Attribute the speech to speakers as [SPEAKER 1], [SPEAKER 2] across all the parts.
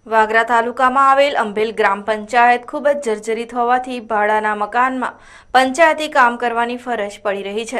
[SPEAKER 1] વાગરા તાલુકામાં આવેલ અંભેલ ગ્રામ પંચાયત ખૂબ જ જર્જરિત હોવાથી ભાડાના મકાનમાં પંચાયતી કામ કરવાની ફરજ પડી રહી છે।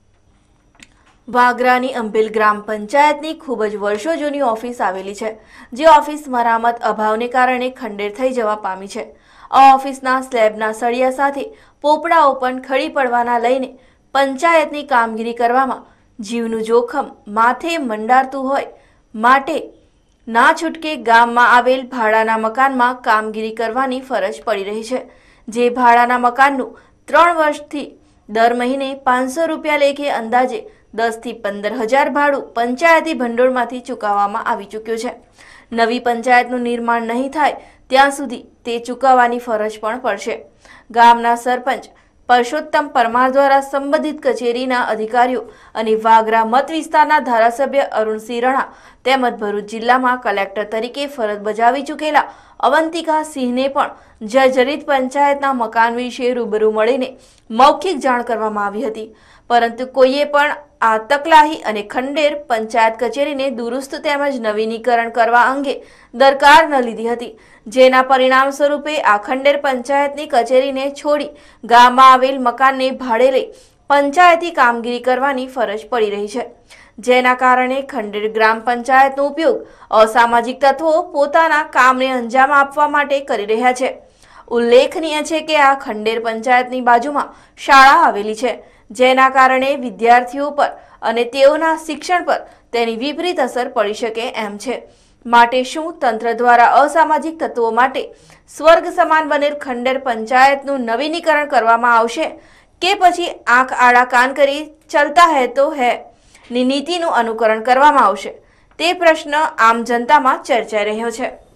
[SPEAKER 1] વાગરાની અંભેલ ગ્રામ પંચાયતની ખૂબ જ વર્ષો જૂની ઓફિસ આવેલી છે, જે ઓફિસ મરામત અભાવને કારણે ખંડેર થઈ જવા પામી છે। આ ઓફિસના સ્લેબના સળિયા સાથે પોપડાઓ પણ ખડી પડવાના લઈને પંચાયતની કામગીરી કરવામાં જીવનું જોખમ માથે મંડારતું હોય માટે ના છૂટકે ગામમાં આવેલ ભાડાના મકાનમાં કામગીરી કરવાની ફરજ પડી રહી છે, જે ભાડાના મકાનનું 3 વર્ષથી દર મહિને 500 રૂપિયા લેખે અંદાજે 10 થી 15,000 ભાડું પંચાયતી ભંડોળમાંથી ચૂકવવામાં આવી ચૂક્યું છે। નવી પંચાયતનું નિર્માણ નહીં થાય ત્યાં સુધી તે ચૂકવવાની ફરજ પણ પડશે। ગામના સરપંચ પરસોત્તમ પરમાર દ્વારા સંબંધિત કચેરીના અધિકારીઓ અને વાગરા મત વિસ્તારના ધારાસભ્ય અરુણસિંહ રણા તેમજ ભરૂચ જિલ્લામાં કલેક્ટર તરીકે ફરજ બજાવી ચૂકેલા અવંતિકા સિંહને પણ જર્જરિત પંચાયતના મકાન વિશે રૂબરૂ મળીને મૌખિક જાણ કરવામાં આવી હતી, પરંતુ કોઈએ પણ આ તકલાહી અને ખંડેર પંચાયત કચેરીને દુરુસ્ત તેમજ નવીનીકરણ કરવા અંગે દરકાર ન લીધી હતી, જેના પરિણામ સ્વરૂપે આ ખંડેર પંચાયતની કચેરીને છોડી ગામમાં આવેલ મકાનને ભાડે લઈ પંચાયતી કામગીરી કરવાની ફરજ પડી રહી છે, જેના કારણે ખંડેર ગ્રામ પંચાયતનો ઉપયોગ અસામાજિક તત્વો પોતાના કામને અંજામ આપવા માટે કરી રહ્યા છે। ઉલ્લેખનીય છે કે આ ખંડેર પંચાયતની બાજુમાં શાળા આવેલી છે, જેના કારણે વિદ્યાર્થીઓ પર અને તેઓના શિક્ષણ પર તેની વિપરીત અસર પડી શકે એમ છે। માટે શું તંત્ર દ્વારા અસામાજિક તત્વો માટે સ્વર્ગ સમાન બનેલ ખંડેર પંચાયતનું નવીનીકરણ કરવામાં આવશે કે પછી આંખ આડા કાન કરી ચલતા હૈ તો હૈ ની નીતિનું અનુકરણ કરવામાં આવશે, તે પ્રશ્ન આમ જનતામાં ચર્ચાઈ રહ્યો છે।